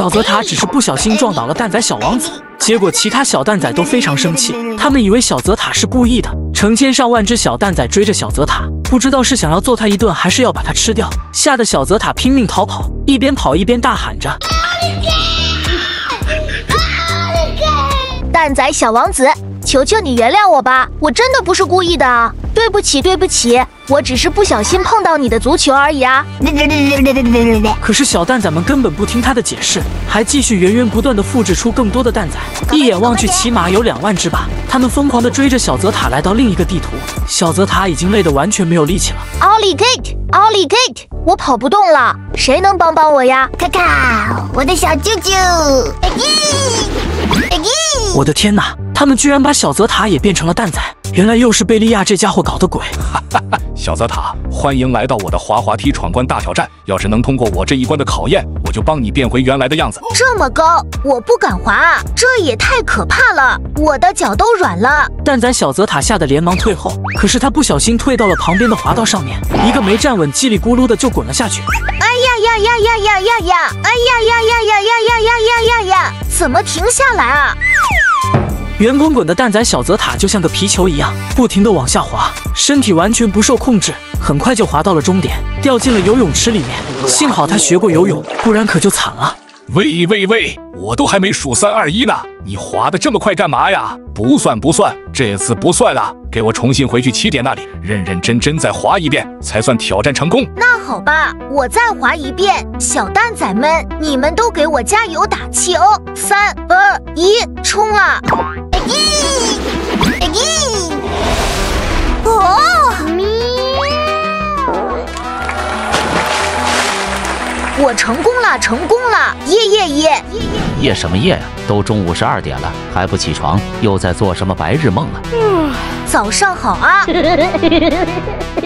小泽塔只是不小心撞倒了蛋仔小王子，结果其他小蛋仔都非常生气，他们以为小泽塔是故意的。成千上万只小蛋仔追着小泽塔，不知道是想要揍他一顿，还是要把他吃掉，吓得小泽塔拼命逃跑，一边跑一边大喊着：“ 蛋仔小王子，求求你原谅我吧，我真的不是故意的，对不起，对不起，我只是不小心碰到你的足球而已啊！” 可是小蛋仔们根本不听他的解释，还继续源源不断地复制出更多的蛋仔，一眼望去起码有2万只吧。他们疯狂地追着小泽塔来到另一个地图，小泽塔已经累得完全没有力气了。 奥利 gate， 奥利 gate， 我跑不动了，谁能帮帮我呀？ 卡卡，我的小舅舅！ 我的天哪！他们居然把小泽塔也变成了蛋仔，原来又是贝利亚这家伙搞的鬼。 小泽塔，欢迎来到我的滑滑梯闯关大挑战！要是能通过我这一关的考验，我就帮你变回原来的样子。 这么高，我不敢滑啊，这也太可怕了，我的脚都软了。 蛋仔小泽塔吓得连忙退后，可是他不小心退到了旁边的滑道上面，一个没站稳，叽里咕噜的就滚了下去。 哎呀呀呀呀呀呀呀！哎呀呀呀呀呀呀呀呀呀呀！怎么停下来啊？ 圆滚滚的蛋仔小泽塔就像个皮球一样，不停地往下滑，身体完全不受控制，很快就滑到了终点，掉进了游泳池里面。幸好他学过游泳，不然可就惨了。 喂，我都还没数3、2、1呢，你滑得这么快干嘛呀？不算，这次不算了，给我重新回去起点那里，认认真真再滑一遍，才算挑战成功。 那好吧，我再滑一遍。小蛋仔们，你们都给我加油打气哦！3、2、1，冲啊！我成功了！耶！ 夜什么夜呀？都中午12点了，还不起床，又在做什么白日梦啊？ 早上好啊！